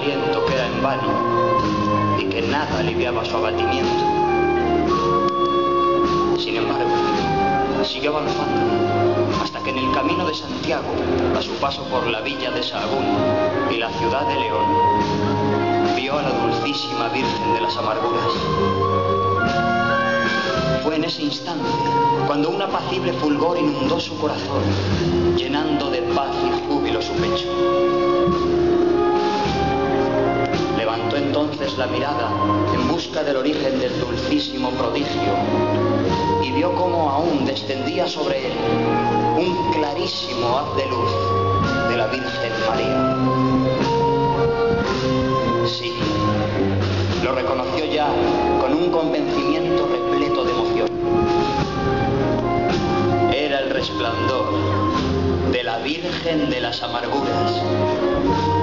aliento que era en vano y que nada aliviaba su abatimiento. Sin embargo, siguió avanzando hasta que en el camino de Santiago, a su paso por la villa de Sahagún y la ciudad de León, vio a la dulcísima Virgen de las Amarguras. Fue en ese instante cuando un apacible fulgor inundó su corazón, llenando de paz y júbilo su pecho. Levantó entonces la mirada en busca del origen del dulcísimo prodigio y vio cómo aún descendía sobre él un clarísimo haz de luz de la Virgen María. Sí, lo reconoció ya con un convencimiento repleto de emoción. Era el resplandor de la Virgen de las Amarguras.